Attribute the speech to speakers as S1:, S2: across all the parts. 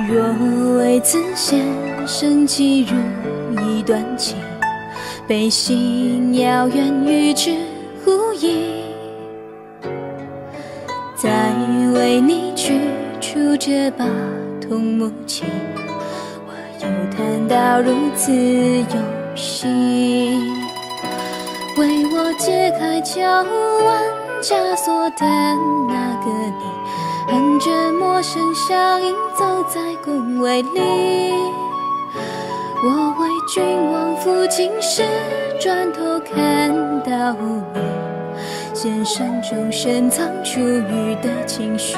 S1: 若为此先生即如一段情，悲心遥远与之呼应。再为你取出这把桐木琴，我又弹到如此用心。为我解开脚腕枷锁的那个你，哼着陌生乡音走在宫闱里。我为君王抚琴时，转头看到你，弦声中深藏出雨的情绪。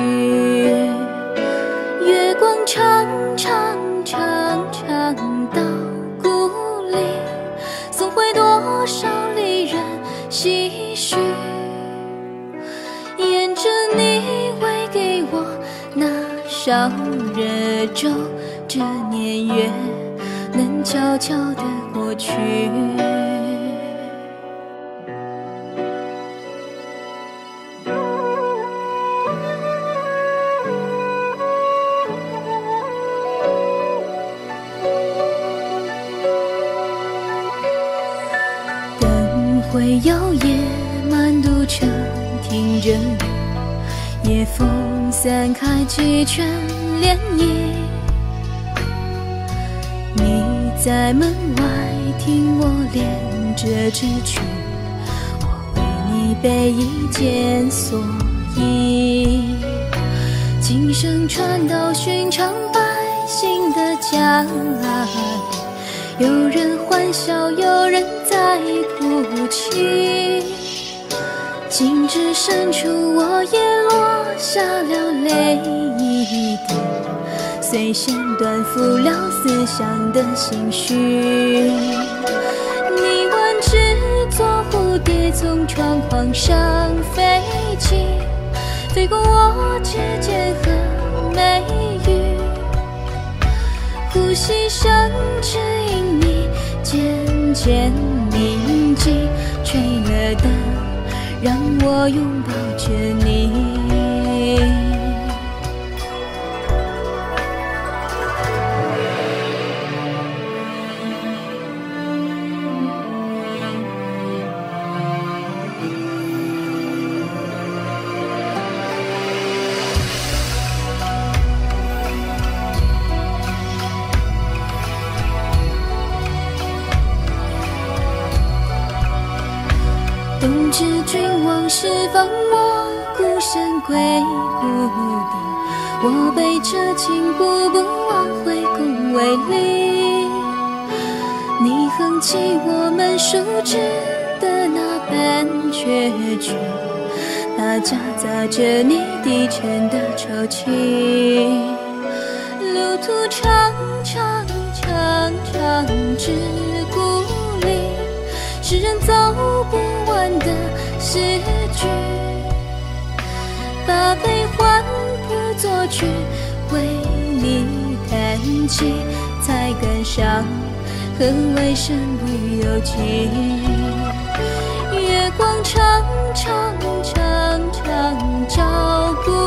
S1: 月光长长长长到故里，送回多少离人唏嘘。沿着你喂给我那烧热粥，这年月能悄悄地过去。灯会摇曳，满都城听着雨，夜风散开几圈涟漪。你在门外听我练这支曲，我为你备一件蓑衣。琴声传到寻常百姓的家里，有人欢笑，有人在哭泣。今至深处，我也落下了泪一滴，随弦断付了思乡的心绪。你挽指做蝴蝶，从窗框上飞起，飞过我指尖和眉宇。呼吸声只因你渐渐铭记，吹了灯，让我拥抱着你。冬至君王释放我，孤身归故地。我背着琴，步步往回宫闱里。你哼起我们熟知的那般绝句，它夹杂着你低沉的抽泣。路途长长长长至故里，诗人走不完的诗句，把悲欢谱作曲，为你弹起，才感伤何为身不由己。月光长长长长照顾